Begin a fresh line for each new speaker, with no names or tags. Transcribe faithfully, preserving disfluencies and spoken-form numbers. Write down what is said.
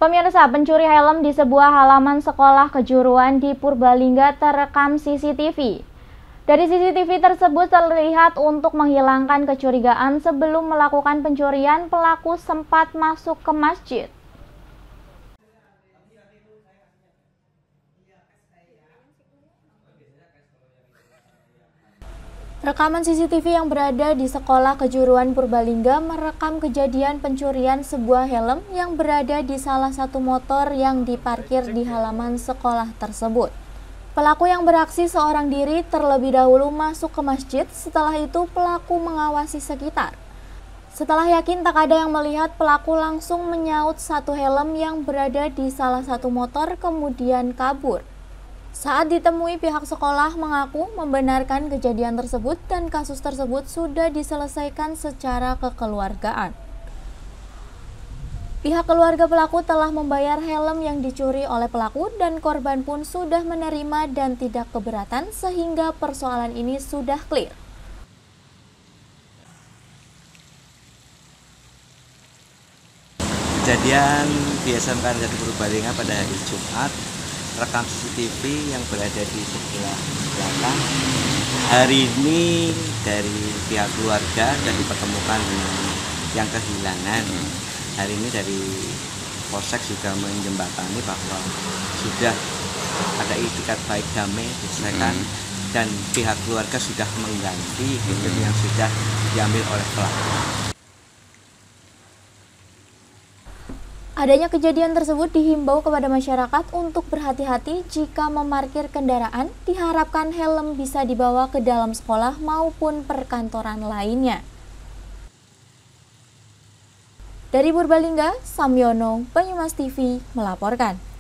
Pemirsa, pencuri helm di sebuah halaman sekolah kejuruan di Purbalingga terekam C C T V. Dari C C T V tersebut terlihat untuk menghilangkan kecurigaan sebelum melakukan pencurian, pelaku sempat masuk ke masjid. Rekaman C C T V yang berada di sekolah kejuruan Purbalingga merekam kejadian pencurian sebuah helm yang berada di salah satu motor yang diparkir di halaman sekolah tersebut. Pelaku yang beraksi seorang diri terlebih dahulu masuk ke masjid, setelah itu pelaku mengawasi sekitar. Setelah yakin tak ada yang melihat, pelaku langsung menyaut satu helm yang berada di salah satu motor kemudian kabur. Saat ditemui, pihak sekolah mengaku membenarkan kejadian tersebut dan kasus tersebut sudah diselesaikan secara kekeluargaan. Pihak keluarga pelaku telah membayar helm yang dicuri oleh pelaku dan korban pun sudah menerima dan tidak keberatan sehingga persoalan ini sudah clear.
Kejadian di S M K satu Purbalingga pada hari Jumat, rekam C C T V yang berada di sebelah belakang. Hari ini dari pihak keluarga sudah dipertemukan dengan yang kehilangan. Hari ini dari Polsek juga menjembatani bahwa sudah ada itikat baik damai diselesaikan hmm. dan pihak keluarga sudah mengganti tiket yang sudah diambil oleh pelaku.
Adanya kejadian tersebut dihimbau kepada masyarakat untuk berhati-hati jika memarkir kendaraan, diharapkan helm bisa dibawa ke dalam sekolah maupun perkantoran lainnya. Dari Purbalingga, Samyono, Banyumas T V melaporkan.